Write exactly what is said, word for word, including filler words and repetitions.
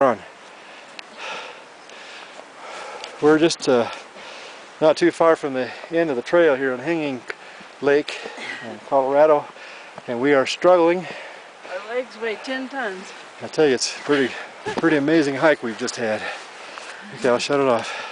on. We're just uh, not too far from the end of the trail here on Hanging Lake in Colorado, and we are struggling. Our legs weigh ten tons. I tell you, it's pretty, pretty amazing hike we've just had. Okay, I'll shut it off.